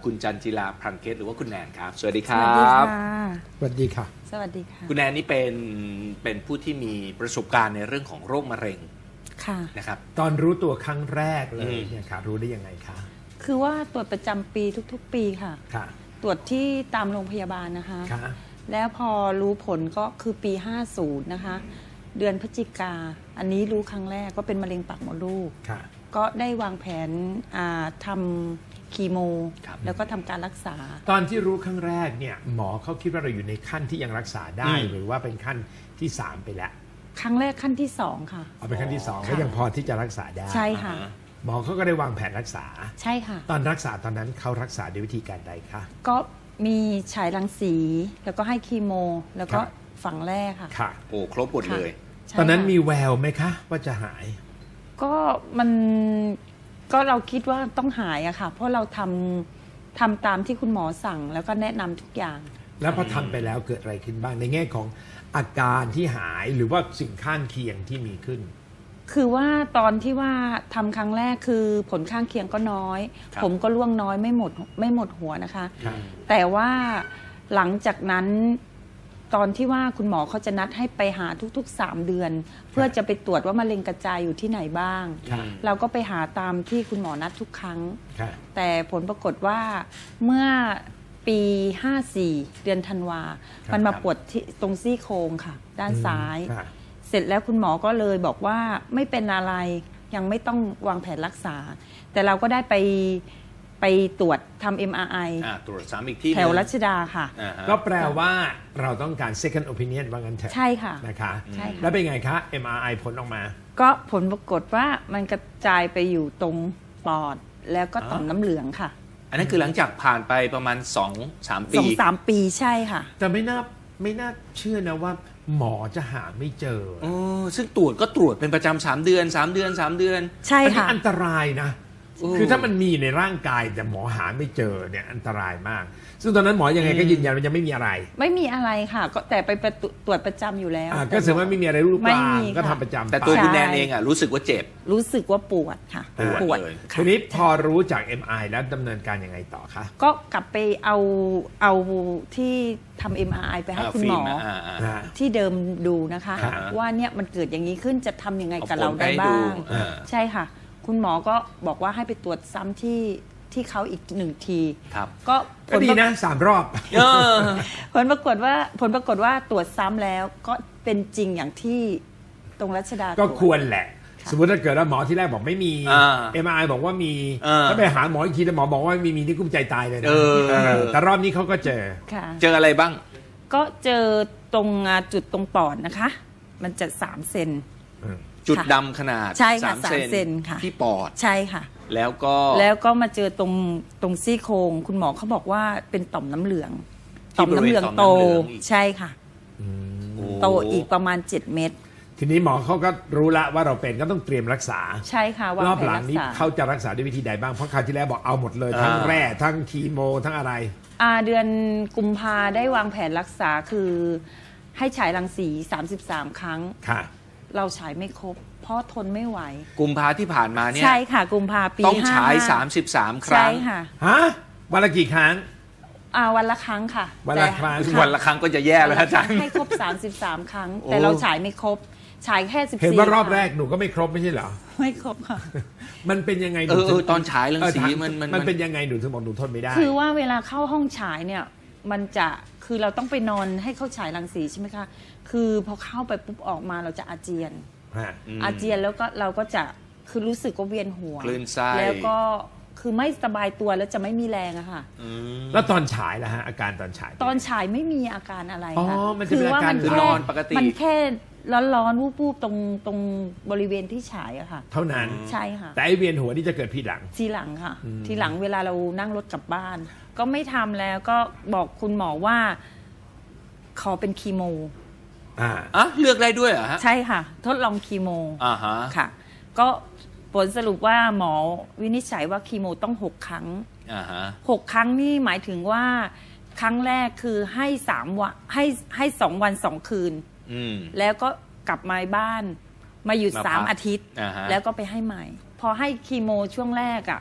คุณจันจิลาพรังเพชรหรือว่าคุณแนนครับสวัสดีครัสวัสดีค่ะสวัสดีค่ะคุณแนนนี่เป็นผู้ที่มีประสบการณ์ในเรื่องของโรคมะเร็งค่ะนะครับตอนรู้ตัวครั้งแรกเลยเนี่ยค่ะรู้ได้ยังไงคะคือว่าตรวจประจำปีทุกๆ ปีค่ะค่ะตรวจที่ตามโรงพยาบาลนะคะค่ะแล้วพอรู้ผลก็คือปี 50 นะคะ เดือนพฤศจิกา อันนี้รู้ครั้งแรกก็เป็นมะเร็งปากมดลูกค่ะก็ได้วางแผนทำคีโมครับแล้วก็ทำการรักษาตอนที่รู้ครั้งแรกเนี่ยหมอเขาคิดว่าเราอยู่ในขั้นที่ยังรักษาได้หรือว่าเป็นขั้นที่ 3 ไปแล้วครั้งแรกขั้นที่ 2 ค่ะเอาเป็นขั้นที่2 ค่ะก็ยังพอที่จะรักษาได้ใช่ค่ะหมอเขาก็ได้วางแผนรักษาใช่ค่ะตอนรักษาตอนนั้นเขารักษาด้วยวิธีการใดคะก็มีฉายรังสี แล้วก็ให้คีโม แล้วก็ครับฝังแรกค่ะค่ะโอ้ครบหมดเลยใช่ตอนนั้นค่ะมีแววไหมคะ ว่าจะหายก็เราคิดว่าต้องหายอะค่ะ เพราะเราทำตามที่คุณหมอสั่งแล้วก็แนะนำทุกอย่างแล้วพอทำไปแล้วเกิดอะไรขึ้นบ้างในแง่ของอาการที่หายหรือว่าสิ่งข้างเคียงที่มีขึ้นคือว่าตอนที่ว่าทำครั้งแรกคือผลข้างเคียงก็น้อยครับผมก็ร่วงน้อยไม่หมดหัวนะคะครับแต่ว่าหลังจากนั้นตอนที่ว่าคุณหมอเขาจะนัดให้ไปหาทุกๆ 3 เดือน เพื่อจะไปตรวจว่ามะเร็งกระจายอยู่ที่ไหนบ้างครับเราก็ไปหาตามที่คุณหมอนัดทุกครั้งค่ะแต่ผลปรากฏว่าเมื่อปี 54 เดือนธันวาครับมันมาปวดที่ตรงซี่โครงค่ะ ด้านซ้ายค่ะเสร็จแล้วคุณหมอก็เลยบอกว่าไม่เป็นอะไรยังไม่ต้องวางแผนรักษา แต่เราก็ได้ไปตรวจทำ MRI ตรวจซ้ำอีกที่แถวรัชดาค่ะอ่าฮะก็แปลว่าเราต้องการ second opinion ว่างั้นเถอะใช่ค่ะนะคะใช่ค่ะแล้วเป็นไงคะ MRI ผลออกมาก็ผลปรากฏว่ามันกระจายไปอยู่ตรงปอด แล้วก็ต่อมน้ำเหลืองค่ะอันนั้นคือหลังจากผ่านไปประมาณ 2-3 ปี 2-3 ปีใช่ค่ะแต่ไม่น่าเชื่อนะว่าหมอจะหาไม่เจอซึ่งตรวจก็ตรวจเป็นประจำ3 เดือน 3 เดือน 3 เดือนใช่อันนี้ค่ะอันตรายนะ คือถ้ามันมีในร่างกายแต่หมอหาไม่เจอเนี่ยอันตรายมาก ซึ่งตอนนั้นหมอยังไงก็ยืนยันว่ายังไม่มีอะไรไม่มีอะไรค่ะ ก็แต่ไปตรวจประจำอยู่แล้วก็แสดงว่าไม่มีอะไรรูปไม่ร่างมีก็ค่ะทำประจำแต่ตัวไปคุณแนนเองรู้สึกว่าเจ็บรู้สึกว่าปวดค่ะปวดเลยค่ะทีนี้พอรู้จาก MRI แล้วดำเนินการยังไงต่อคะก็กลับไปเอาที่ทำ MRI ไปให้คุณหมอ ที่เดิมดูนะคะครับว่าเนี่ยมันเกิดอย่างนี้ขึ้นจะทำยังไงกับเอาผลเราได้ไปให้บ้างดูใช่ค่ะ คุณหมอก็บอกว่าให้ไปตรวจซ้ำที่เขาอีก1 ทีครับก็ก็ดีนะ3 รอบผลปรากฏว่าตรวจซ้ำแล้วก็เป็นจริงอย่างที่ตรงรัชดาก็ตรวจควรแหละค่ะสมมติถ้าเกิดว่าหมอที่แรกบอกไม่มี MRI บอกว่ามี ถ้าไปหาหมออีกทีแล้วหมอบอกว่าไม่มีนี่กุ้มใจตายเลยนะแต่รอบนี้เขาก็เจอค่ะเจออะไรบ้างก็เจอตรงจุดตรงปอดนะคะ มันจะ3 เซนจุดค่ะดำขนาดใช่ค่ะ 3 เซ 3 เซนค่ะที่ปอดใช่ค่ะแล้วก็แล้วก็มาเจอตรงซี่โครงคุณหมอเขาบอกว่าเป็นต่อมน้ำเหลือง ต่อมน้ำเหลืองโตใช่ค่ะ โตอีกประมาณ7 เม็ดทีนี้หมอเขาก็รู้ละว่าเราเป็นก็ต้องเตรียมรักษาใช่ค่ะวางรอบแผหนลังรักนี้ษาเขาจะรักษาด้วยวิธีใดบ้างเพราะคราวที่แล้วบอกเอาหมดเลยทั้งแร่ทั้งคีโมทั้งอะไรเดือนกุมภาได้วางแผนรักษาคือให้ฉายรังสี33 ครั้งค่ะเราฉายไม่ครบ เพราะทนไม่ไหวกุมภาที่ผ่านมาเนี่ยใช่ค่ะ กุมภาปีต้องฉาย 55 33 คใช่รั้งค่ะฮะวันละกี่ครั้งวันละครั้งค่ะวันละครั้งแต่วันละครั้งก็จะแย่แล้วอาจารย์ให้ครบ33 ครั้ง แต่เราฉายไม่ครบ ฉายแค่14 เห็นว่ารอบคงแรกหนูก็ไม่ครบไม่ใช่เหรอไม่ครบค่ะมันเป็นยังไงหเอนูอถึงตอนฉายรังสีถามันเป็นยังไงหนูถึงบอกหนูทนไม่ได้คือว่าเวลาเข้าห้องฉายเนี่ยมันจะคือเราต้องไปนอนให้เข้าฉายรังสีใช่ไหมคะคือพอเข้าไปปุ๊บออกมาเราจะอาเจียนฮะอาเจียนแล้วก็เราก็จะคือรู้สึกว่าเวียนหัวคลื่นไส้แล้วก็คือไม่สบายตัวแล้วจะไม่มีแรงอะค่ะแล้วตอนฉายล่ะฮะอาการตอนฉายตอนฉายไม่มีอาการอะไรอ๋อค่ะมันจะเป็นอาการคือนอนปกติมันแค่ร้อนๆวูบๆตรงบริเวณที่ฉายอะค่ะเท่านั้นใช่ค่ะแต่ไอเวียนหัวนี่จะเกิดทีหลังทีหลังค่ะ ทีหลังเวลาเรานั่งรถกลับบ้าน ก็ไม่ทำแล้วก็บอกคุณหมอว่าขอเป็นคีโมเลือกได้ด้วยเหรอฮะใช่ค่ะ ทดลองคีโมฮะค่ะ ก็ผลสรุปว่าหมอวินิจฉัยว่าคีโมต้อง6 ครั้งฮะ 6 ครั้งนี่หมายถึงว่าครั้งแรกคือให้3 วันให้2 วัน 2 คืน แล้วก็กลับมาบ้านมาหยุดมาพัก 3 อาทิตย์ฮะแล้วก็ไปให้ใหม่ พอให้คีโมช่วงแรกอ่ะพ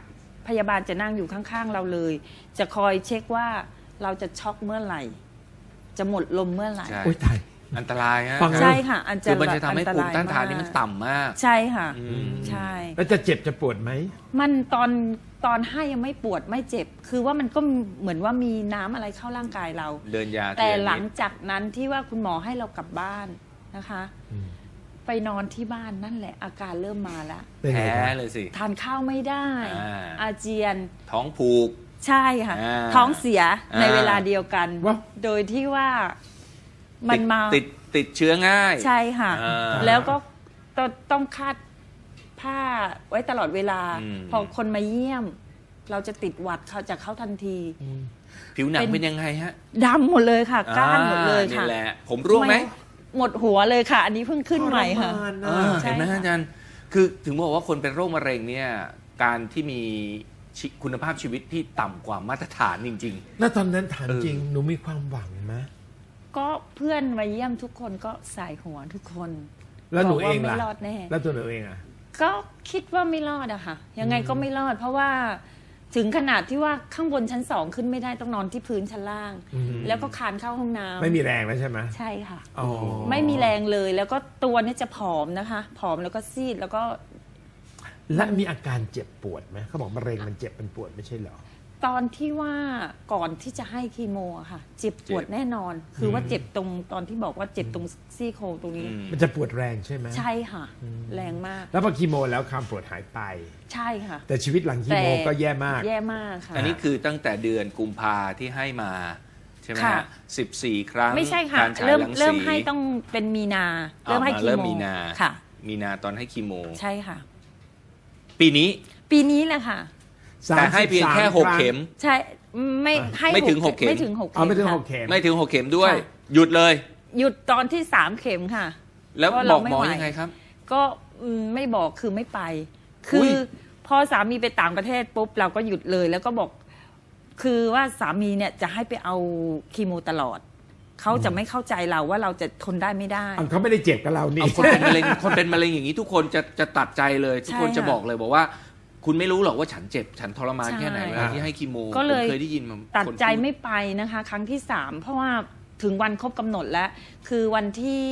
พยาบาลจะนั่งอยู่ข้างๆเราเลย จะคอยเช็คว่าเราจะช็อกเมื่อไหร่ จะหมดลมเมื่อไหร่ใช่โอ๊ยตายอันตรายฮะใช่ค่ะอันคือมันจะทำให้ภูมิต้านทานนี่มันต่ำมากใช่ค่ะ ใช่แล้วจะเจ็บจะปวดไหมมันตอนให้ยังไม่ปวดไม่เจ็บ คือว่ามันก็เหมือนว่ามีน้ำอะไรเข้าร่างกายเราเดินยาแต่หลังจากนั้นที่ว่าคุณหมอให้เรากลับบ้านนะคะ ไปนอนที่บ้านนั่นแหละอาการเริ่มมาแล้วเป็นไงแพ้ครับเลยสิทานข้าวไม่ได้ อาเจียนท้องผูกใช่ค่ะ ท้องเสียในเวลาเดียวกัน โดยที่ว่ามันมาติดเชื้อง่ายใช่ค่ะอ่าแล้วก็ต้องคาดผ้าไว้ตลอดเวลา พอคนมาเยี่ยม เราจะติดหวัดเขาจากเขาทันทีผิวหนังเป็นยังไงฮะดำหมดเลยค่ะก้านหมดเลยค่ะนี่แหละ ผมร่วงไหมหมดหัวเลยค่ะ อันนี้เพิ่งขึ้นใหม่ค่ะทรมานใช่เห็นไหมค่ะอาจารย์คือถึงบอกว่าคนเป็นโรคมะเร็งเนี่ยการที่มีคุณภาพชีวิตที่ต่ำกว่ามาตรฐานจริงแล้วตอนนั้นถามจริงหนูมีความหวังไหมก็เพื่อนมาเยี่ยมทุกคนก็สายหัวทุกคนแล้วหนูบกเอว่าง ไม่ล่ะรอดแน่แล้วตัวหนูเองอ่ะก็คิดว่าไม่รอดอะค่ะ ยังไงก็ไม่รอด เพราะว่าถึงขนาดที่ว่าข้างบนชั้น2ขึ้นไม่ได้ต้องนอนที่พื้นชั้นล่าง แล้วก็คานเข้าห้องน้ำไม่มีแรงแล้วใช่ไหมใช่ค่ะอ๋อไม่มีแรงเลยแล้วก็ตัวเนี่ยจะผอมนะคะผอมแล้วก็ซีดแล้วก็และมีอาการเจ็บปวดไหมเขาบอกมะเร็งมันเจ็บมันปวดไม่ใช่เหรอตอนที่ว่าก่อนที่จะให้คีโมอะค่ะ เจ็บปวดแน่นอน คือว่าเจ็บตรงตอนที่บอกว่าเจ็บตรงซี่โครงตรงนี้มันจะปวดแรงใช่ไหมใช่ค่ะ แรงมากแล้วพอคีโมแล้วความปวดหายไปใช่ค่ะแต่ชีวิตหลังคีโมก็แย่มากแย่มากค่ะอันนี้คือตั้งแต่เดือนกุมภาที่ให้มาใช่ไหมค่ะฮะ14 ครั้งไม่ใช่ค่ะการฉายเริ่มรังสีเริ่มให้ต้องเป็นมีนา เริ่มให้คีเริ่มโมมีนาค่ะมีนาตอนให้คีโมใช่ค่ะปีนี้ปีนี้แหละค่ะแต่ให้เพียงแค่ 33 6 เข็มใช่ไม่ให้ไม่ถึง6 เข็มไม่ถึง6 เอาไม่ถึงค่ะ 6 เข็มไม่ถึง 6 เข็มด้วยค่ะหยุดเลยหยุดตอนที่3 เข็มค่ะแล้วเพราะบเราอกไม่หมอไหวยังไงครับก็ไม่บอกคือไม่ไป คืออย พอสามีไปต่างประเทศปุ๊บเราก็หยุดเลย แล้วก็บอก คือว่าสามีเนี่ยจะให้ไปเอาคีโมตลอด เขาจะไม่เข้าใจเราว่าเราจะทนได้ไม่ได้เขาไม่ได้เจ็บกับเรานี่เอาคนเป็นมะเร็ง คนเป็นมะเร็งอย่างนี้ทุกคนจะตัดใจเลย ทุกคนใช่จะบอกเลยบอกว่า คุณไม่รู้หรอกว่าฉันเจ็บฉันทรมานใช่แค่ไหนเวลาที่ให้คีโมก็เลยผมเคยได้ยินมาตัดคนใจพูไม่ไปนะคะ ครั้งที่3เพราะว่าถึงวันครบกำหนดแล้ว คือวันที่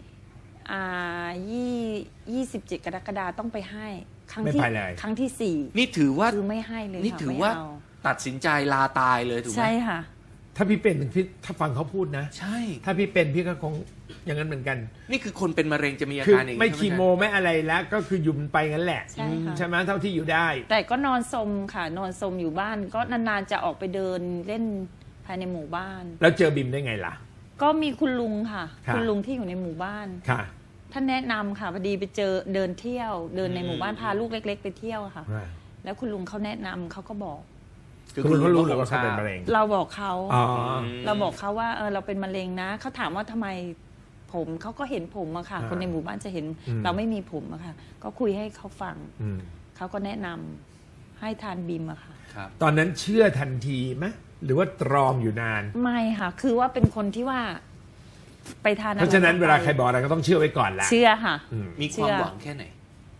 27 กรกฎาคมต้องไปให้ ครั้งที่ไม่ไปเลยครั้งที่นี่ถือว่า 4คือไม่ให้เลยนี่ค่ะถือไม่ว่าเอาตัดสินใจลาตายเลยถูกไหมใช่ค่ะถ้าพี่เป็นพี่ถ้าฟังเขาพูดนะใช่ถ้าพี่เป็นพี่ก็คงอย่างนั้นเหมือนกันนี่คือคนเป็นมะเร็งจะมีอาคือการอย่างนี้ไม่ใช่หคีโมไม่อะไรแล้ว ก็คือหยุมไปงั้นแหละใช่ค่ะใช่ไหมเท่าที่อยู่ได้แต่ก็นอนสมค่ะ นอนสมอยู่บ้าน ก็นานๆจะออกไปเดินเล่นภายในหมู่บ้านแล้วเจอบิมได้ไงล่ะก็มีคุณลุงค่ะค่ะคุณลุงที่อยู่ในหมู่บ้านค่ะท่านแนะนำค่ะพอดีไปเจอเดินเที่ยว เดินในหมู่บ้านพาลูกเล็ก ๆ ไปเที่ยวค่ะ แล้วคุณลุงเขาแนะนำเขาก็บอกคุณเขารู้หรือว่าเขาเป็นมะเร็งเราบอกเขาอ๋อเราบอกเขาว่าเราเป็นมะเร็งนะเขาถามว่าทำไมผมเขาก็เห็นผมอะค่ะ คนในหมู่บ้านจะเห็นเราไม่มีผมอะค่ะ ก็คุยให้เขาฟังอืมเขาก็แนะนำให้ทานบิมอะค่ะครับตอนนั้นเชื่อทันทีไหมหรือว่าตรอมอยู่นานไม่ค่ะ คือว่าเป็นคนที่ว่าไปทานเพราะฉะนั้นเวลาใครบอกอะไรก็ต้องเชื่อไว้ก่อนแหละเชื่อค่ะมีความหวังแค่ไหน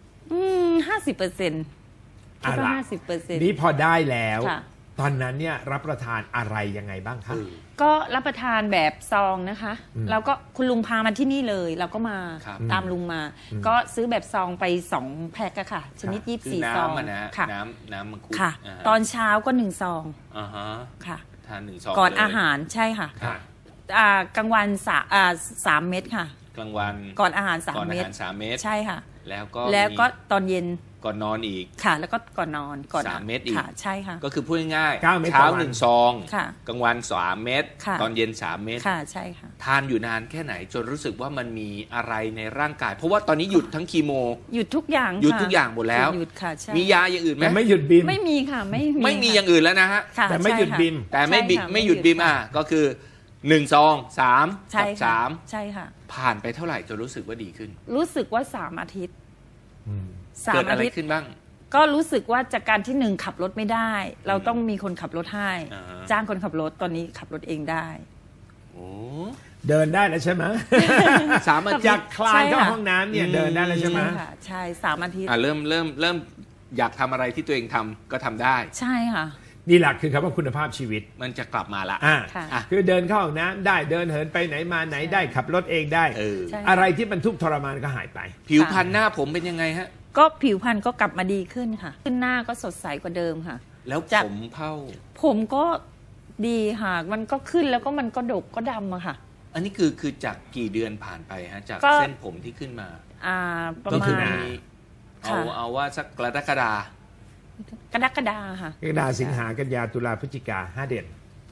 50%คิดว่า50% นี่พอได้แล้วค่ะตอนนั้นเนี่ยรับประทานอะไรยังไงบ้างคะก็รับประทานแบบซองนะคะแล้วก็คุณลุงพามาที่นี่เลย เราก็มาครับตามลุงมา ก็ซื้อแบบซองไป2 แพ็คอะค่ะ ชนิดคือ 24 ซองน้ำอะนะค่ะน้ำมังคุดค่ะาฮะตอนเช้าก็1 ซองอ่าฮะค่ะทาน1 ซองก่อนเลยอาหารใช่ค่ะค่ะกลางวัน3 เม็ดค่ะกลางวันก่อนอาหารก่อน 3 อาเม็ดหาร3 เม็ดใช่ค่ะแล้วก็แล้วก็มีตอนเย็นก่อนนอนอีกค่ะ แล้วก็ก่อนนอนก่อน 3 เม็ดอีกค่ะ ใช่ค่ะก็คือพูดง่าย 9 เม็ดเช้าต่อวัน 1 ซองค่ะกลางวัน3 เม็ดค่ะตอนเย็น3 เม็ดค่ะใช่ค่ะทานอยู่นานแค่ไหนจนรู้สึกว่ามันมีอะไรในร่างกาย เพราะว่าตอนนี้หยุดทั้งคีโมหยุดทุกอย่างหยุดค่ะทุกอย่างหมดแล้วหยุดค่ะใช่มียาอย่างอื่นไหมแต่ไม่หยุดบิมไม่มีค่ะ ไม่มีไม่มีค่ะอย่างอื่นแล้วนะฮะค่ะแต่ไม่หยุดใช่ค่ะบิมแต่ไม่บิใช่ค่ะไม่หยุดบิมอ่ะก็คือ1 ซอง 3 ใช่กับค่ะ 3 ใช่ค่ะผ่านไปเท่าไหร่จนรู้สึกว่าดีขึ้นรู้สึกว่า3 อาทิตย์เกิด 3 อะอาไรทิตย์ขึ้นบ้างก็รู้สึกว่าจากการที่1ขับรถไม่ได้ เราต้องมีคนขับรถให้อ่าฮะจ้างคนขับรถตอนนี้ขับรถเองได้โอ้เดินได้แล้วใช่ไหม 3 อาทิตย์จากคลานเข้าใช่ค่ะห้องน้ำเนี่ยเดินได้แล้วใช่ไหมค่ะ ใช่3 อาทิตย์เริ่มอยากทำอะไรที่ตัวเองทำก็ทำได้ใช่ค่ะนี่แหละคือคำว่าคุณภาพชีวิตมันจะกลับมาละค่ะคือเดินเข้าห้องน้ำได้เดินเหินไปไหนมาไหนได้ขับรถเองได้ใช่อะไรที่มันทุกข์ทรมานก็หายไปผิวพรรณหน้าผมเป็นยังไงฮะก็ผิวพรรณก็กลับมาดีขึ้นค่ะขึ้นหน้าก็สดใสกว่าเดิมค่ะแล้วจากผมเผ่าผมก็ดีค่ะมันก็ขึ้นแล้วก็มันก็ดกก็ดำอะค่ะอันนี้คือจากกี่เดือนผ่านไปฮะจากก็เส้นผมที่ขึ้นมาประก็มาคือณมีเอาว่าสักกรกฎาคมกรกฎาค่ะกรกฎาสิงหากันยาตุลาพฤศจิกา5 เดือน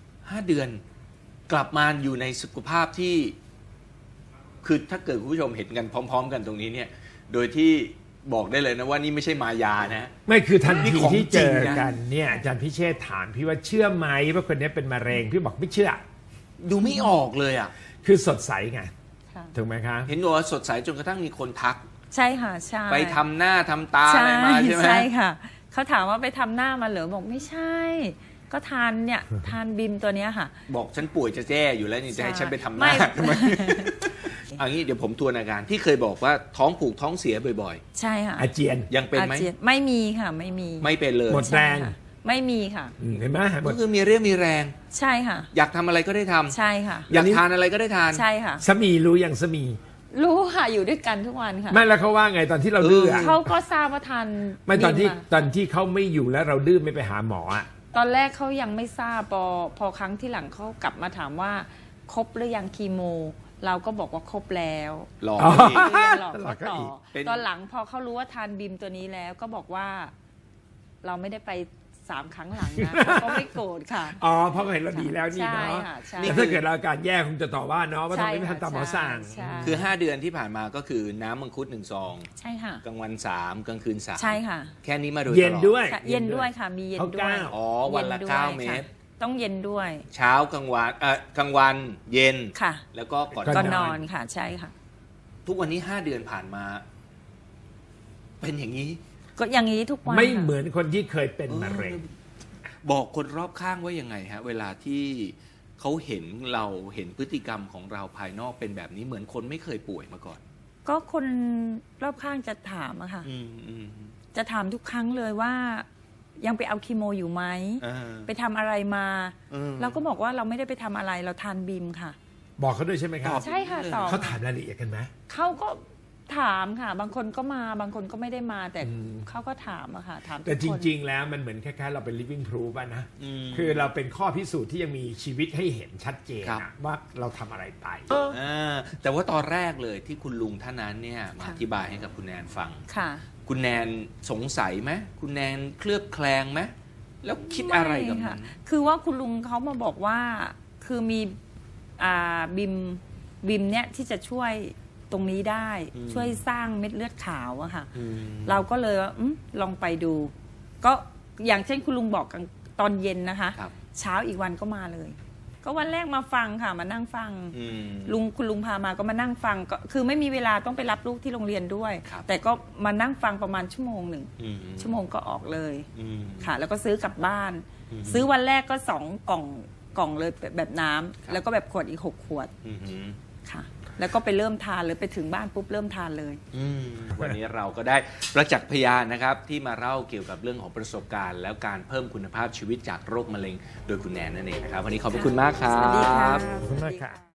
5 เดือน กลับมาอยู่ในสุขภาพที่ คือถ้าเกิดคุณผู้ชมเห็นกันพร้อม ๆ กันตรงนี้เนี่ย โดยที่บอกได้เลยนะว่านี่ไม่ใช่มายานะไม่คือทันนี่ทีของที่เจอจริงนะกันเนี่ยอาจารย์พิเชษฐ์ถามพี่ว่าเชื่อไหมว่าคนนี้เป็นมะเร็งพี่บอกไม่เชื่อดูไม่ออกเลยอ่ะคือสดใสไงค่ะถูกไหมคะเห็นบอกว่าสดใสจนกระทั่งมีคนทักใช่ค่ะใช่ไปทำหน้าทำตาอะไรมาใช่ไหมใช่ค่ะเขาถามว่าไปทำหน้ามาเหรอบอกไม่ใช่ ก็ทานเนี่ยทานบิมตัวเนี้ยค่ะบอกฉันป่วยจะแจ้อยู่แล้วนี่จะให้ฉันไปทำหไม่น้าทำไม อันนี้เดี๋ยวผมทวนอาการที่เคยบอกว่าท้องผูกท้องเสียบ่อยใช่ค่ะอาเจียนๆ ยังเป็นไหมอาจียไม่มีค่ะไม่มีไม่เป็นเลยหมด แรงใช่ค่ะไม่มีค่ะเห็นไหมหมก็ดคือมีเรี่ยวมีแรงใช่ค่ะอยากทำอะไรก็ได้ทำใช่ค่ะอยากทานอะไรก็ได้ทานใช่ค่ะสามีรู้อย่างสามีรู้ค่ะอยู่ด้วยกันทุกวันค่ะไม่แล้วเขาว่าไงตอนที่เราดื้ออะเขาก็ทราบว่าทานไม่ตอนที่บิมะตอนที่เขาไม่อยู่แล้วเราดื้อไม่ไปหาหมออะตอนแรกเขายังไม่ทราบพอครั้งที่หลังเขากลับมาถามว่าครบหรือยังคีโม เราก็บอกว่าครบแล้วหลอกอ๋ออีกคือยังหลอกหลอเขากเขาต่ออีกเป็นตอนหลังพอเขารู้ว่าทานบิมตัวนี้แล้วก็บอกว่า เราไม่ได้ไป3 ครั้งหลังนะเขาก็ไม่โกรธค่ะอ๋อเพราะเขาเห็นเราดีแล้วนี่ใช่เนาะค่ะใช่แต่ถ้าเกิดเราอาการแย่คงจะต่อว่าเนาะว่าทำไมไม่ใช่ค่ะทำตามหมอสั่งใช่คือ 5 เดือนที่ผ่านมาก็คือน้ำมังคุด1 ซองใช่ค่ะกลางวัน 3กลางคืน 3 ใช่ค่ะแค่นี้มาโดยตลอดเย็นด้วยค่ะเย็นด้วยค่ะ มีเย็นด้วยอ๋อวันละย็ด้วย 9 เมค่ะตรต้องเย็นด้วยเช้ากลางวันกลางวันเย็นค่ะแล้วก็ก่อนก็นนออน นค่ะ ใช่ค่ะทุกวันนี้ 5 เดือนผ่านมา เป็นอย่างนี้ก็อย่างนี้ทุกวันไม่ค่ะเหมือนคนที่เคยเป็นมะเร็งบอกคนรอบข้างว่ายังไงฮะ เวลาที่เขาเห็นเราเห็นพฤติกรรมของเราภายนอกเป็นแบบนี้เหมือนคนไม่เคยป่วยมาก่อนก็คนรอบข้างจะถามอะค่ะอืมจะถามทุกครั้งเลยว่า ยังไปเอาคีโมอยู่ไหมอ่าไปทำอะไรมาอืมเราก็บอกว่าเราไม่ได้ไปทำอะไรเราทานบิมค่ะบอกเขาด้วยใช่ไหมครับตอบใช่ค่ะตอบเขาถามรายละเอียดกันไหมเขาก็ถามค่ะ บางคนก็มาบางคนก็ไม่ได้มา แต่อืมเขาก็ถามอะค่ะ ถามทุกแต่จคนริง ๆ แล้วมันเหมือนคล้ายๆเราเป็น living proof อะนะมคือเราเป็นข้อพิสูจน์ที่ยังมีชีวิตให้เห็นชัดเจนครัอะบว่าเราทำอะไรไปแต่ว่าตอนแรกเลยที่คุณลุงท่านนั้นเนี่ยมาค่ะอธิบายให้กับคุณแนนฟังค่ะคุณแนนสงสัยไหมคุณแนนเคลือบแคลงไหมแล้วคิดอะไรกับม่มัค่ะนคือว่าคุณลุงเขามาบอกว่า คือมีบิมเนี่ยที่จะช่วยตรงนี้ได้อืมช่วยสร้างเม็ดเลือดขาวอะค่ะอืมเราก็เลยว่าลองไปดู ก็อย่างเช่นคุณลุงบอกกันตอนเย็นนะคะครับเช้าอีกวันก็มาเลย ก็วันแรกมาฟังค่ะมานั่งฟังอืมคุณลุงพามาก็มานั่งฟังก็คือไม่มีเวลาต้องไปรับลูกที่โรงเรียนด้วยครับแต่ก็มานั่งฟังประมาณชั่วโมงหนึ่งอืมชั่วโมงก็ออกเลยอืมค่ะ แล้วก็ซื้อกลับบ้านอืมซื้อวันแรกก็2 กล่องเลยแบบน้ำครับแล้วก็แบบขวดอีก6 ขวดอืมค่ะ แล้วก็ไปเริ่มทานเลยไปถึงบ้านปุ๊บเริ่มทานเลยวันนี้เราก็ได้ประจักษ์พยานนะครับ ที่มาเล่าเกี่ยวกับเรื่องของประสบการณ์ แล้วการเพิ่มคุณภาพชีวิตจากโรคมะเร็งโดยคุณแนนนั่นเองนะครับ วันนี้ขอบพระคุณมากครับสวัสดีค่ะขอบคุณมากค่ะ